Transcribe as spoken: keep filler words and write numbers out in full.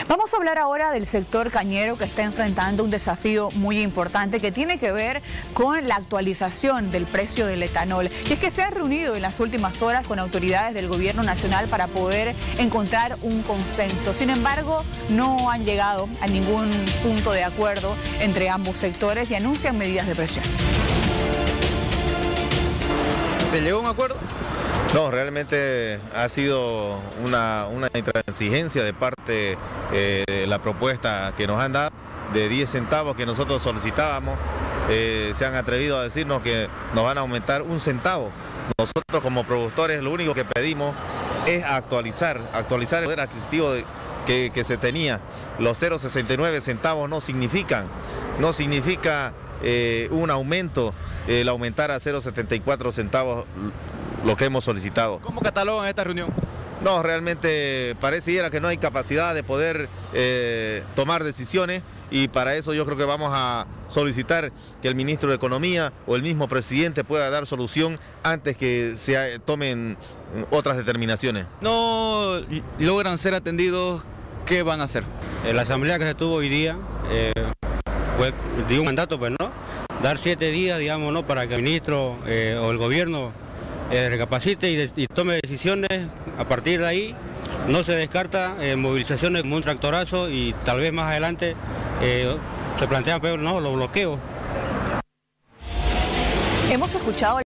Vamos a hablar ahora del sector cañero, que está enfrentando un desafío muy importante que tiene que ver con la actualización del precio del etanol. Y es que se han reunido en las últimas horas con autoridades del gobierno nacional para poder encontrar un consenso. Sin embargo, no han llegado a ningún punto de acuerdo entre ambos sectores y anuncian medidas de presión. ¿Se llegó a un acuerdo? No, realmente ha sido una, una intransigencia de parte eh, de la propuesta que nos han dado de diez centavos que nosotros solicitábamos. Eh, se han atrevido a decirnos que nos van a aumentar un centavo. Nosotros como productores lo único que pedimos es actualizar, actualizar el poder adquisitivo de, que, que se tenía. Los cero coma sesenta y nueve centavos no significan, no significa eh, un aumento, el aumentar a cero coma setenta y cuatro centavos lo que hemos solicitado. ¿Cómo catalogan esta reunión? No, realmente pareciera que no hay capacidad de poder eh, tomar decisiones, y para eso yo creo que vamos a solicitar que el ministro de Economía o el mismo presidente pueda dar solución antes que se tomen otras determinaciones. No logran ser atendidos, ¿qué van a hacer? En la asamblea que se tuvo hoy día, eh, pues, dio un mandato, pues, ¿no? Dar siete días, digamos, ¿no? Para que el ministro eh, o el gobierno Eh, recapacite y, de, y tome decisiones. A partir de ahí no se descarta eh, movilizaciones como un tractorazo, y tal vez más adelante eh, se plantean peor, ¿no?, los bloqueos. Hemos escuchado